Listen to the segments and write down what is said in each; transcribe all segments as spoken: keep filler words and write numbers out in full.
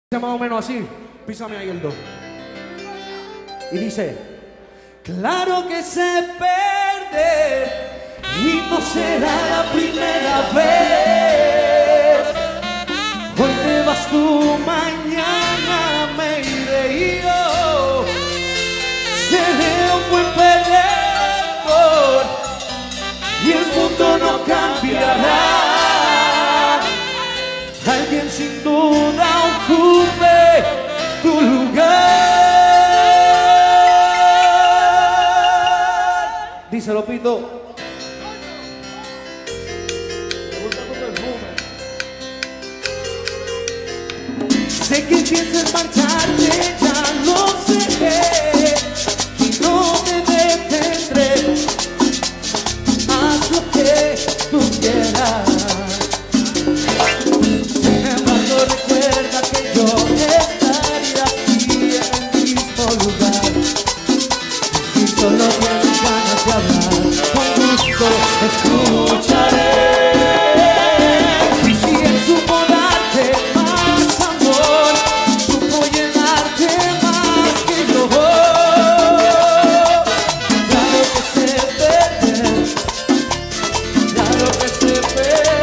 Más o menos así, písame ahí el do. Y dice: claro que se pierde y no será la primera vez. Hoy te vas tú, mañana me iré yo. Seré un buen perdedor y el mundo no cambiará. Alguien sin duda ocupe tu lugar. Díselo, Pito. Me gusta tu perfume. Sé que piensas marcharte, ya lo sé, y no te detendré. Haz lo que tú quieras. Recuerda que yo estaría aquí en el mismo lugar. Si solo tienes ganas de hablar, con gusto escucharé. Y si él supo darte más amor, supo llenarte más que yo. Claro que sé perder, claro que sé perder.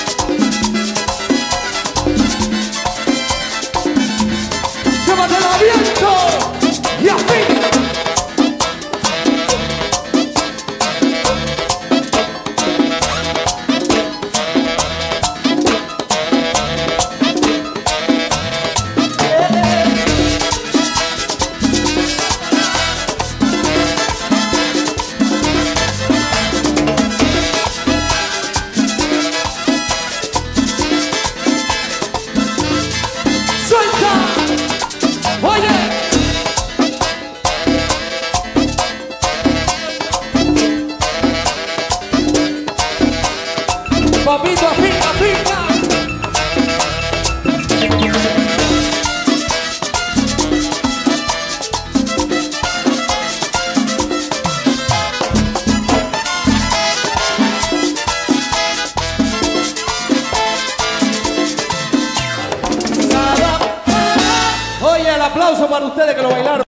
¡Llévatela bien! aplauso para ustedes que lo bailaron.